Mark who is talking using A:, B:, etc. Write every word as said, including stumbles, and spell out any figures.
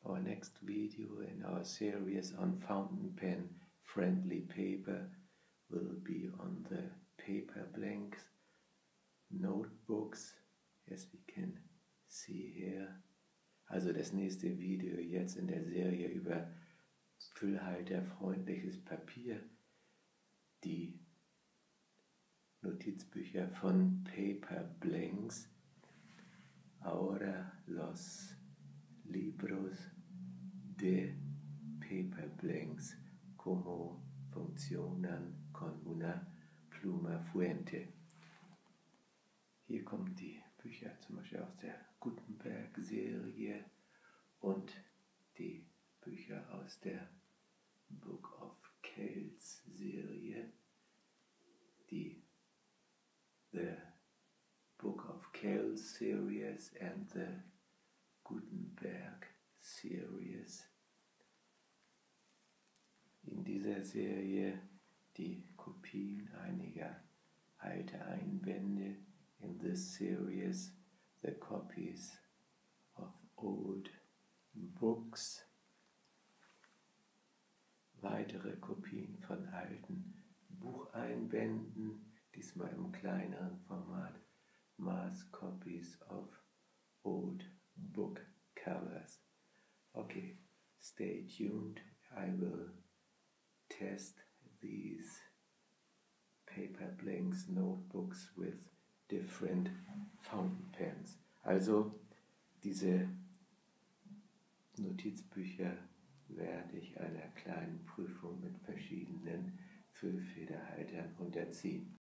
A: Our next video in our series on fountain pen friendly paper will be on the paper blanks notebooks, as we can see here. Also das nächste Video jetzt in der Serie über füllhalterfreundliches Papier, die Notizbücher von Paper Blanks. Ahora los libros de paper blanks, cómo funcionan con una pluma fuente. Hier kommen die Bücher zum Beispiel aus der Gutenberg-Serie und die Bücher aus der Book of Kells-Serie, die The Book of Kells series and the Gutenberg series. In dieser Serie die Kopien einiger alter Einbände. In this series, the copies of old books. Weitere Kopien von alten Bucheinbänden, diesmal im kleineren Format. Mass copies of old book covers. Okay, stay tuned. I will test these paper blanks notebooks with different fountain pens. Also diese Notizbücher werde ich einer kleinen Prüfung mit verschiedenen Füllfederhaltern unterziehen.